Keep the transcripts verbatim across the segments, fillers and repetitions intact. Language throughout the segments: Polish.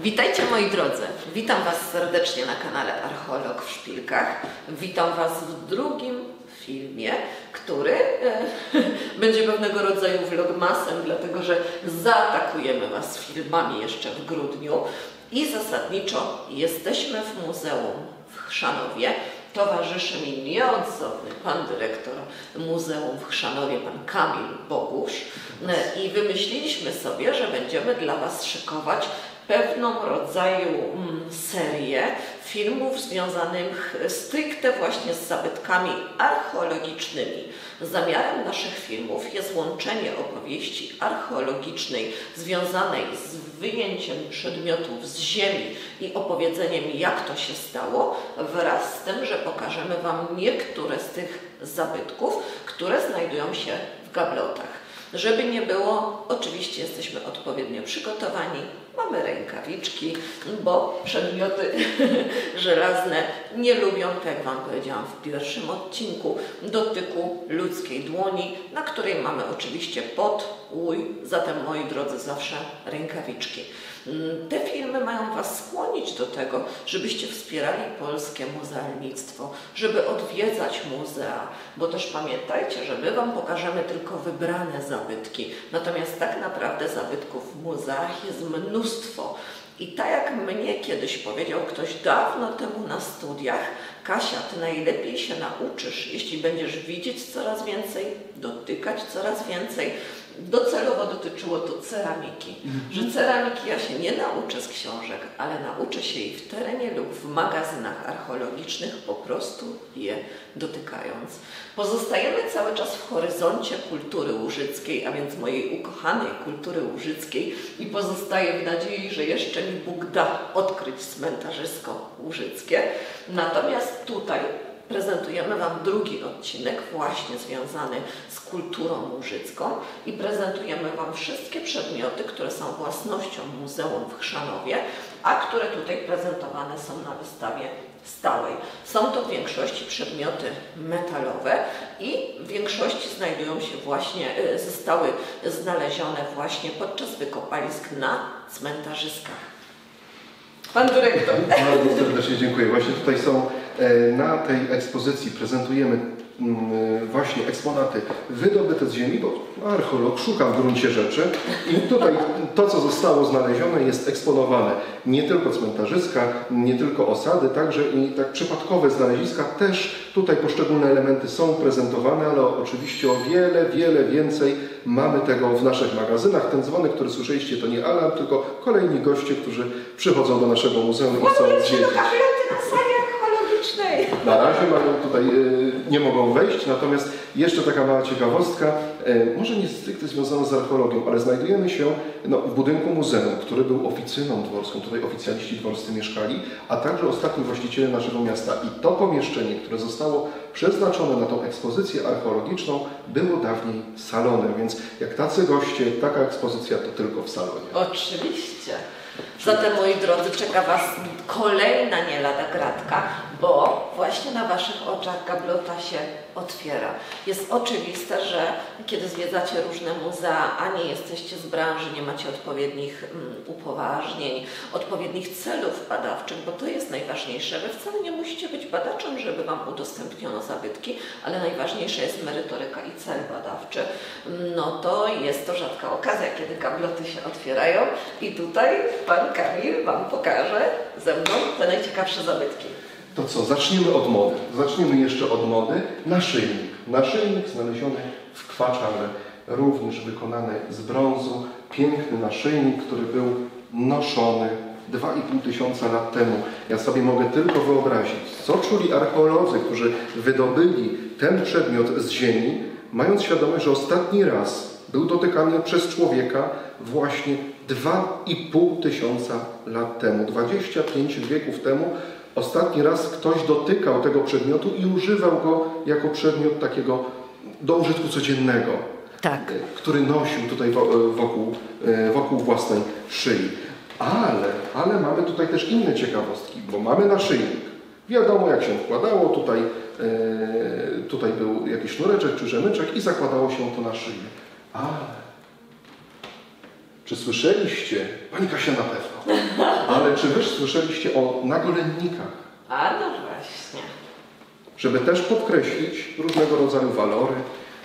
Witajcie moi drodzy, witam Was serdecznie na kanale Archeolog w Szpilkach. Witam Was w drugim filmie, który e, będzie pewnego rodzaju vlogmasem, dlatego że zaatakujemy Was filmami jeszcze w grudniu i zasadniczo jesteśmy w muzeum w Chrzanowie. Towarzyszy mi nieodzowny pan dyrektor Muzeum w Chrzanowie, pan Kamil Bogusz, i wymyśliliśmy sobie, że będziemy dla Was szykować pewną rodzaju serię filmów związanych stricte właśnie z zabytkami archeologicznymi. Zamiarem naszych filmów jest łączenie opowieści archeologicznej związanej z wyjęciem przedmiotów z ziemi i opowiedzeniem, jak to się stało, wraz z tym, że pokażemy Wam niektóre z tych zabytków, które znajdują się w gablotach. Żeby nie było, oczywiście jesteśmy odpowiednio przygotowani, mamy rękawiczki, bo przedmioty żelazne nie lubią, tak jak Wam powiedziałam w pierwszym odcinku, dotyku ludzkiej dłoni, na której mamy oczywiście pot, łój, zatem moi drodzy zawsze rękawiczki. Te filmy mają Was skłonić do tego, żebyście wspierali polskie muzealnictwo, żeby odwiedzać muzea, bo też pamiętajcie, że my Wam pokażemy tylko wybrane zabytki, natomiast tak naprawdę zabytków w muzeach jest mnóstwo. I tak jak mnie kiedyś powiedział ktoś dawno temu na studiach: Kasia, Ty najlepiej się nauczysz, jeśli będziesz widzieć coraz więcej, dotykać coraz więcej. Docelowo dotyczyło to ceramiki, mm-hmm. że ceramiki ja się nie nauczę z książek, ale nauczę się jej w terenie lub w magazynach archeologicznych, po prostu je dotykając. Pozostajemy cały czas w horyzoncie kultury łużyckiej, a więc mojej ukochanej kultury łużyckiej, i pozostaję w nadziei, że jeszcze mi Bóg da odkryć cmentarzysko łużyckie. Natomiast tutaj prezentujemy Wam drugi odcinek właśnie związany z kulturą łużycką i prezentujemy Wam wszystkie przedmioty, które są własnością Muzeum w Chrzanowie, a które tutaj prezentowane są na wystawie stałej. Są to w większości przedmioty metalowe i w większości znajdują się właśnie, zostały znalezione właśnie podczas wykopalisk na cmentarzyskach. Pan dyrektor. Bardzo serdecznie dziękuję. Właśnie tutaj są, na tej ekspozycji prezentujemy właśnie eksponaty wydobyte z ziemi, bo archeolog szuka w gruncie rzeczy i tutaj to, co zostało znalezione, jest eksponowane. Nie tylko cmentarzyska, nie tylko osady, także i tak przypadkowe znaleziska, też tutaj poszczególne elementy są prezentowane, ale oczywiście o wiele, wiele więcej mamy tego w naszych magazynach. Ten dzwonek, który słyszeliście, to nie alarm, tylko kolejni goście, którzy przychodzą do naszego muzeum i chcą zwiedzić. Na razie mają tutaj, y, nie mogą wejść, natomiast jeszcze taka mała ciekawostka, y, może nie stricte związana z archeologią, ale znajdujemy się no, w budynku muzeum, który był oficyną dworską, tutaj oficjaliści dworscy mieszkali, a także ostatni właściciele naszego miasta. I to pomieszczenie, które zostało przeznaczone na tą ekspozycję archeologiczną, było dawniej salonem, więc jak tacy goście, taka ekspozycja, to tylko w salonie. Oczywiście. Zatem, moi drodzy, czeka Was kolejna nie lada gratka, bo właśnie na Waszych oczach gablota się otwiera. Jest oczywiste, że kiedy zwiedzacie różne muzea, a nie jesteście z branży, nie macie odpowiednich um, upoważnień, odpowiednich celów badawczych, bo to jest najważniejsze. Wy wcale nie musicie być badaczem, żeby Wam udostępniono zabytki, ale najważniejsza jest merytoryka i cel badawczy. No to jest to rzadka okazja, kiedy gabloty się otwierają i tutaj pan Kamil Wam pokaże ze mną te najciekawsze zabytki. To co, zaczniemy od mody. Zaczniemy jeszcze od mody. Naszyjnik. Naszyjnik znaleziony w Kwaczarze, również wykonany z brązu. Piękny naszyjnik, który był noszony dwa i pół tysiąca lat temu. Ja sobie mogę tylko wyobrazić, co czuli archeolodzy, którzy wydobyli ten przedmiot z ziemi, mając świadomość, że ostatni raz był dotykany przez człowieka właśnie dwa i pół tysiąca lat temu. dwadzieścia pięć wieków temu ostatni raz ktoś dotykał tego przedmiotu i używał go jako przedmiot takiego do użytku codziennego, tak, który nosił tutaj wokół, wokół własnej szyi. Ale, ale mamy tutaj też inne ciekawostki, bo mamy naszyjnik. Wiadomo, jak się wkładało, tutaj, tutaj był jakiś sznureczek czy rzemyczek i zakładało się to na szyję. Ale czy słyszeliście, pani Kasia na pewno, Ale czy wy słyszeliście o nagolennikach? A no właśnie. Żeby też podkreślić różnego rodzaju walory,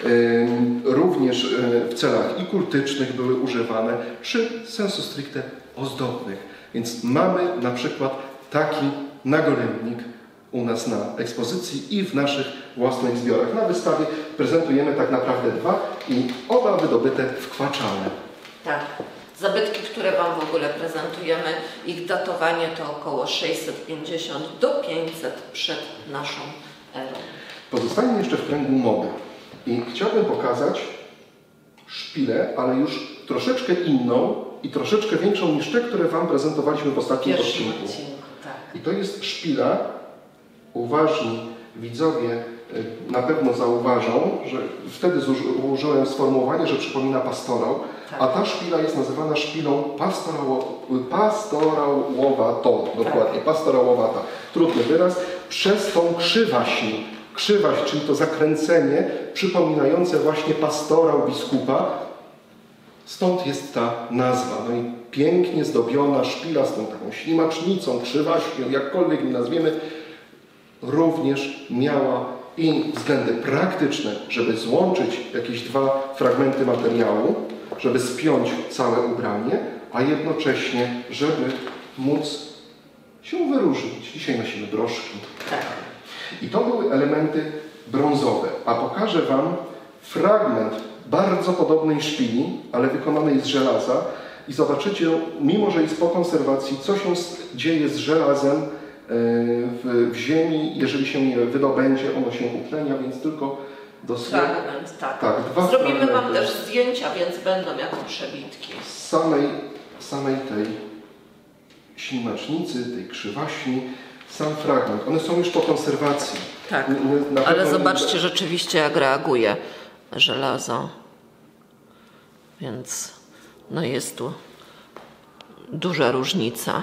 również w celach i kultycznych były używane, czy sensu stricte ozdobnych. Więc mamy na przykład taki nagolennik u nas na ekspozycji i w naszych własnych zbiorach. Na wystawie prezentujemy tak naprawdę dwa i oba wydobyte w Kwaczale. Tak. Zabytki, które Wam w ogóle prezentujemy, ich datowanie to około sześćset pięćdziesiąt do pięćset przed naszą erą. Pozostajemy jeszcze w kręgu mody i chciałbym pokazać szpilę, ale już troszeczkę inną i troszeczkę większą niż te, które Wam prezentowaliśmy w ostatnim odcinku. odcinku tak. I to jest szpila, uważni widzowie na pewno zauważą, że wtedy użyłem sformułowanie, że przypomina pastorał, tak. A ta szpila jest nazywana szpilą pastorało, pastorałowatą, dokładnie, tak. Pastorałowata. Trudny wyraz, przez tą krzywaśń. Krzywaśń, czyli to zakręcenie przypominające właśnie pastorał biskupa. Stąd jest ta nazwa. No i pięknie zdobiona szpila z tą taką ślimacznicą, krzywaśnią, jakkolwiek ją nazwiemy, również miała i względy praktyczne, żeby złączyć jakieś dwa fragmenty materiału, żeby spiąć całe ubranie, a jednocześnie, żeby móc się wyróżnić. Dzisiaj nosimy broszki. Tak. I to były elementy brązowe. A pokażę Wam fragment bardzo podobnej szpili, ale wykonanej z żelaza. I zobaczycie, mimo że jest po konserwacji, co się dzieje z żelazem w, w ziemi. Jeżeli się nie wydobędzie, ono się utlenia, więc tylko dosłownie... Fragment, tak. tak dwa Zrobimy fragmenty. Wam też zdjęcia, więc będą jako przebitki. Z samej, samej tej ślimacznicy, tej krzywaśni, sam fragment. One są już po konserwacji. Tak, ale zobaczcie nie... rzeczywiście, jak reaguje żelazo. Więc no jest tu duża różnica.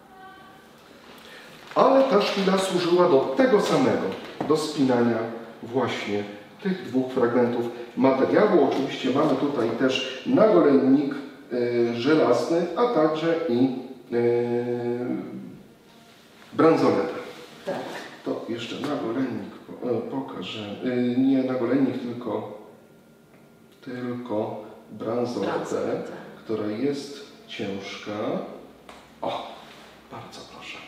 Ale ta szpila służyła do tego samego, do spinania właśnie tych dwóch fragmentów materiału. Oczywiście mamy tutaj też nagolennik y, żelazny, a także i y, bransoletę. Tak. To jeszcze nagolennik pokażę. Y, nie nagolennik, tylko, tylko bransoletę, która jest ciężka. O, bardzo proszę.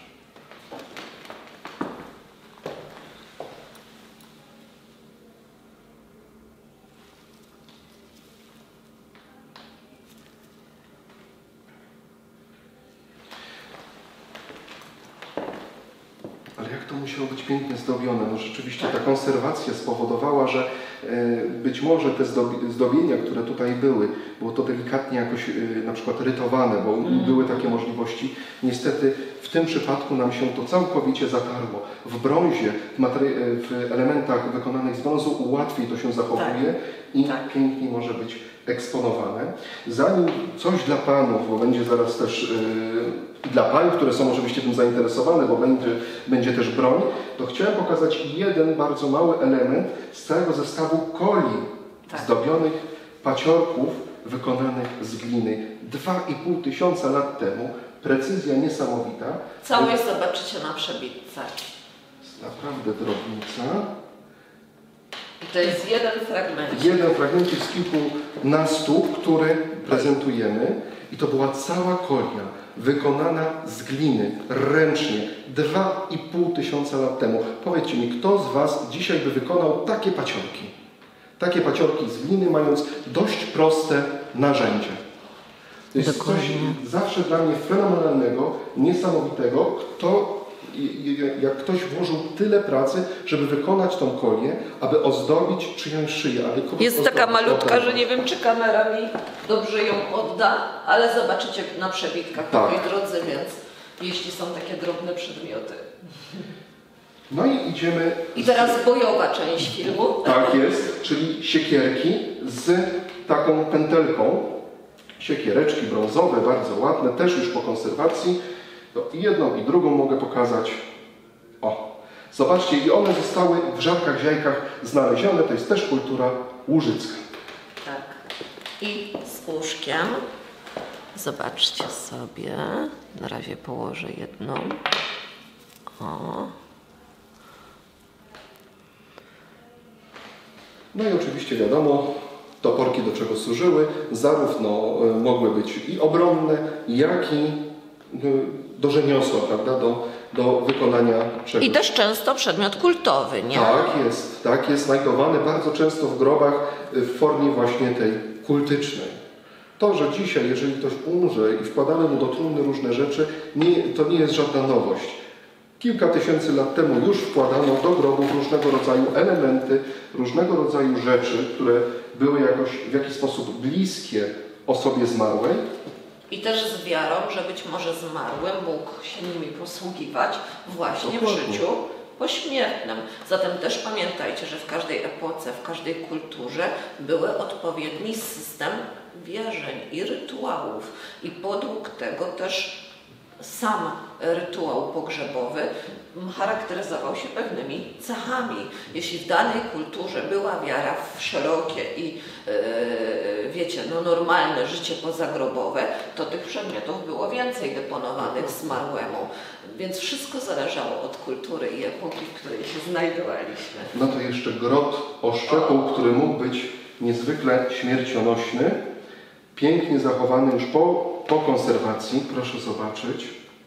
Ale jak to musiało być pięknie zdobione. No rzeczywiście ta konserwacja spowodowała, że e, być może te zdobienia, które tutaj były, było to delikatnie jakoś e, na przykład rytowane, bo mm. były takie możliwości. Niestety w tym przypadku nam się to całkowicie zatarło. W brązie, w, w elementach wykonanych z brązu łatwiej to się zachowuje tak. i tak. pięknie może być eksponowane. Zanim coś dla Panów, bo będzie zaraz też yy, dla Pań, które są oczywiście tym zainteresowane, bo będzie, będzie też broń, to chciałem pokazać jeden bardzo mały element z całego zestawu coli tak. zdobionych paciorków wykonanych z gliny. Dwa i pół tysiąca lat temu. Precyzja niesamowita. Całość zobaczycie na przebitce. Jest naprawdę drobnica. I to jest jeden fragment. Jeden fragment z kilkunastu, który prezentujemy. I to była cała kolia wykonana z gliny, ręcznie, dwa i pół tysiąca lat temu. Powiedzcie mi, kto z Was dzisiaj by wykonał takie paciorki? Takie paciorki z gliny, mając dość proste narzędzie. To jest Dokładnie. coś zawsze dla mnie fenomenalnego, niesamowitego, kto, jak ktoś włożył tyle pracy, żeby wykonać tą kolię, aby ozdobić czyjąś szyję. Aby jest taka malutka, że nie wiem, czy kamera mi dobrze ją odda, ale zobaczycie na przebitkach, tak. moi drodzy, więc jeśli są takie drobne przedmioty. No i idziemy... I teraz bojowa część filmu. Tak jest, czyli siekierki z taką pętelką. Siekiereczki brązowe, bardzo ładne, też już po konserwacji. To i jedną, i drugą mogę pokazać. O, zobaczcie, i one zostały w Żarkach Ziajkach znalezione. To jest też kultura łużycka. Tak. I z łóżkiem Zobaczcie sobie. Na razie położę jedną. O. No i oczywiście wiadomo, toporki do czego służyły. Zarówno mogły być i obronne, jak i do rzemiosła, prawda? Do, do wykonania czegoś. I też często przedmiot kultowy, nie? Tak jest, tak jest znajdowany bardzo często w grobach w formie właśnie tej kultycznej. To, że dzisiaj, jeżeli ktoś umrze i wkładamy mu do trumny różne rzeczy, nie, to nie jest żadna nowość. Kilka tysięcy lat temu już wkładano do grobów różnego rodzaju elementy, różnego rodzaju rzeczy, które były jakoś w jakiś sposób bliskie osobie zmarłej. I też z wiarą, że być może zmarły mógł się nimi posługiwać właśnie Dokładnie. w życiu pośmiertnym. Zatem też pamiętajcie, że w każdej epoce, w każdej kulturze były odpowiedni system wierzeń i rytuałów. I podług tego też sam rytuał pogrzebowy charakteryzował się pewnymi cechami. Jeśli w danej kulturze była wiara w szerokie i yy, wiecie, no normalne życie pozagrobowe, to tych przedmiotów było więcej deponowanych zmarłemu. Więc wszystko zależało od kultury i epoki, w której się znajdowaliśmy. No to jeszcze grot oszczepu, który mógł być niezwykle śmiercionośny, pięknie zachowany już po, po konserwacji. Proszę zobaczyć.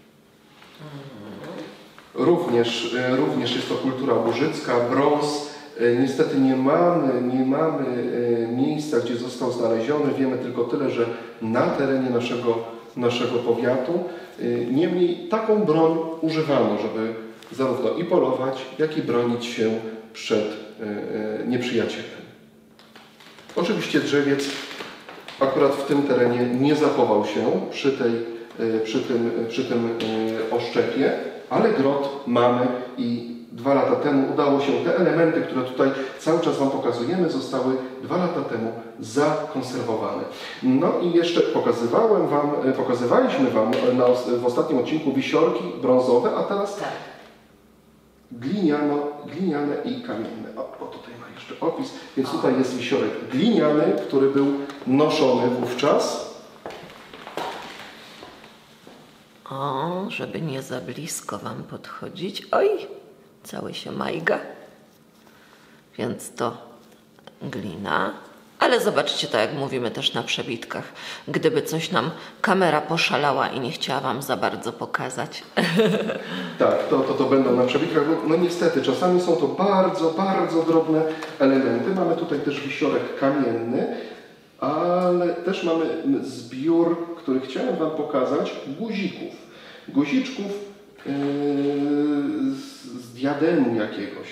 Również, również jest to kultura łużycka, brąz. Niestety nie mamy, nie mamy miejsca, gdzie został znaleziony. Wiemy tylko tyle, że na terenie naszego, naszego powiatu. Niemniej taką broń używano, żeby zarówno i polować, jak i bronić się przed nieprzyjacielem. Oczywiście drzewiec akurat w tym terenie nie zachował się przy, tej, przy, tym, przy tym oszczepie, ale grot mamy i dwa lata temu udało się te elementy, które tutaj cały czas Wam pokazujemy, zostały dwa lata temu zakonserwowane. No i jeszcze pokazywałem Wam, pokazywaliśmy Wam na, w ostatnim odcinku wisiorki brązowe, a teraz tak. gliniano, gliniane i kamienne. O, o, tutaj ma jeszcze opis, więc tutaj jest wisiorek gliniany, który był noszony wówczas. O, żeby nie za blisko Wam podchodzić. Oj, cały się majga. Więc to glina. Ale zobaczcie, tak jak mówimy też na przebitkach, gdyby coś nam kamera poszalała i nie chciała Wam za bardzo pokazać. Tak, to, to, to będą na przebitkach. No niestety, czasami są to bardzo, bardzo drobne elementy. Mamy tutaj też wisiorek kamienny, ale też mamy zbiór, który chciałem Wam pokazać, guzików. Guziczków yy, z, z diademu jakiegoś.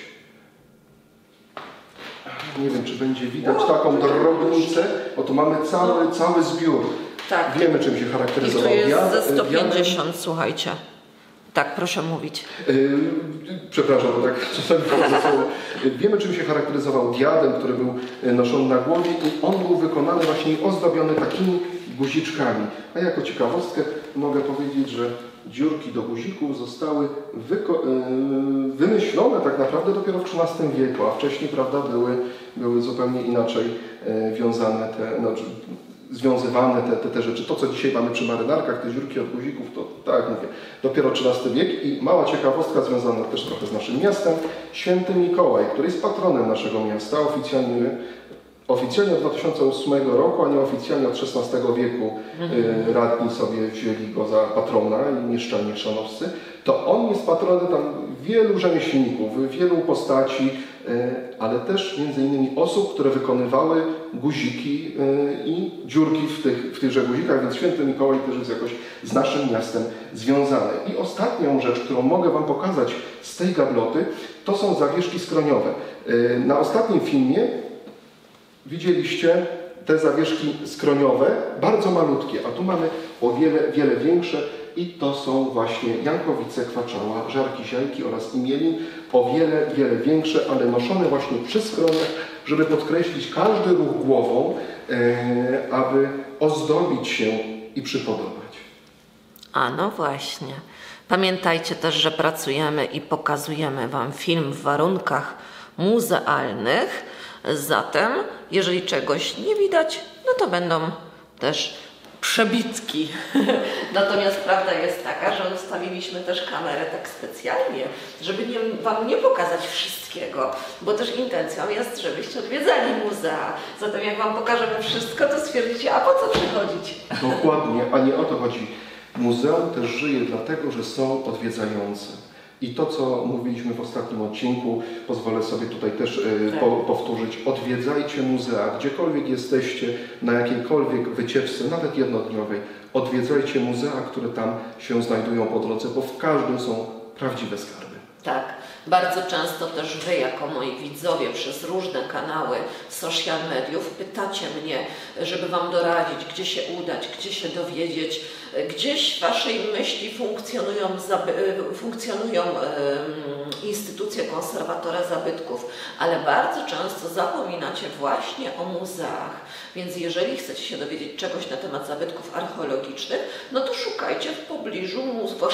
Nie wiem, czy będzie widać o, taką drobnicę. Oto mamy cały, no. cały zbiór. Tak. Wiemy, czym się charakteryzował. I tu jest Diad, ze sto pięćdziesiąt, diadem. słuchajcie. Tak, proszę mówić. Yy, przepraszam, bo tak czasami powiem słowo. Wiemy, czym się charakteryzował diadem, który był noszony na głowie i on był wykonany właśnie i ozdobiony takimi guziczkami. A jako ciekawostkę mogę powiedzieć, że dziurki do guzików zostały wyko- yy, wymyślone tak naprawdę dopiero w trzynastym wieku, a wcześniej, prawda, były, były zupełnie inaczej yy, wiązane te, znaczy, związywane te, te, te rzeczy. To, co dzisiaj mamy przy marynarkach, te dziurki od guzików, to tak jak mówię, dopiero trzynasty wiek. I mała ciekawostka związana też trochę z naszym miastem. Święty Mikołaj, który jest patronem naszego miasta, oficjalnie, oficjalnie od dwa tysiące ósmego roku, a nieoficjalnie od szesnastego wieku y, radni sobie wzięli go za patrona i mieszczanie chrzanowscy, to on jest patronem tam wielu rzemieślników, wielu postaci, ale też między innymi osób, które wykonywały guziki i dziurki w, tych, w tychże guzikach, więc Święty Mikołaj też jest jakoś z naszym miastem związany. I ostatnią rzecz, którą mogę Wam pokazać z tej gabloty, to są zawieszki skroniowe. Na ostatnim filmie widzieliście te zawieszki skroniowe, bardzo malutkie, a tu mamy o wiele, wiele większe. I to są właśnie jankowice, kwaczała, żarki ziajki oraz imielin, o wiele, wiele większe, ale noszone właśnie przy skroniach, żeby podkreślić każdy ruch głową, e, aby ozdobić się i przypodobać. A no właśnie. Pamiętajcie też, że pracujemy i pokazujemy Wam film w warunkach muzealnych, zatem jeżeli czegoś nie widać, no to będą też przebitki. Natomiast prawda jest taka, że ustawiliśmy też kamerę tak specjalnie, żeby nie, Wam nie pokazać wszystkiego, bo też intencją jest, żebyście odwiedzali muzea. Zatem jak Wam pokażemy wszystko, to stwierdzicie, a po co przychodzić? Dokładnie, a nie o to chodzi. Muzeum też żyje dlatego, że są odwiedzający. I to, co mówiliśmy w ostatnim odcinku, pozwolę sobie tutaj też y, po, powtórzyć. Odwiedzajcie muzea, gdziekolwiek jesteście, na jakiejkolwiek wycieczce, nawet jednodniowej. Odwiedzajcie muzea, które tam się znajdują po drodze, bo w każdym są prawdziwe skarby. Tak. Bardzo często też Wy, jako moi widzowie, przez różne kanały social mediów pytacie mnie, żeby Wam doradzić, gdzie się udać, gdzie się dowiedzieć. Gdzieś w Waszej myśli funkcjonują, funkcjonują um, instytucje konserwatora zabytków, ale bardzo często zapominacie właśnie o muzeach. Więc jeżeli chcecie się dowiedzieć czegoś na temat zabytków archeologicznych, no to szukajcie w pobliżu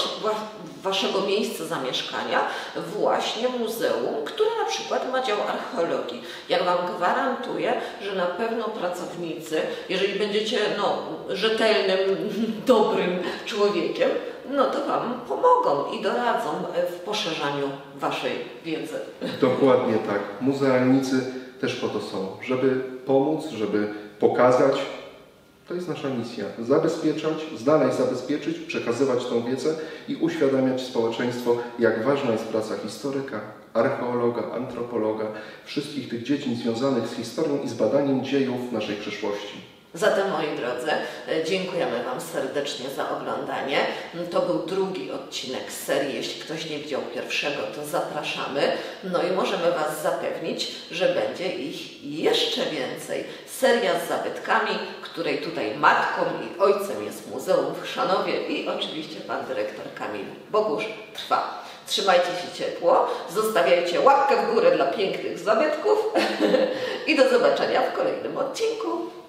Waszego miejsca zamieszkania właśnie muzeum, które na przykład ma dział archeologii. Ja Wam gwarantuję, że na pewno pracownicy, jeżeli będziecie no, rzetelnym, dobrym człowiekiem, no to Wam pomogą i doradzą w poszerzaniu Waszej wiedzy. Dokładnie tak. Muzealnicy też po to są, żeby pomóc, żeby pokazać. To jest nasza misja. Zabezpieczać, znaleźć, zabezpieczyć, przekazywać tą wiedzę i uświadamiać społeczeństwo, jak ważna jest praca historyka, archeologa, antropologa, wszystkich tych dziedzin związanych z historią i z badaniem dziejów naszej przeszłości. Zatem, moi drodzy, dziękujemy Wam serdecznie za oglądanie. To był drugi odcinek serii. Jeśli ktoś nie widział pierwszego, to zapraszamy. No i możemy Was zapewnić, że będzie ich jeszcze więcej. Seria z zabytkami, której tutaj matką i ojcem jest Muzeum w Chrzanowie i oczywiście Pan Dyrektor Kamil Bogusz trwa. Trzymajcie się ciepło, zostawiajcie łapkę w górę dla pięknych zabytków i do zobaczenia w kolejnym odcinku.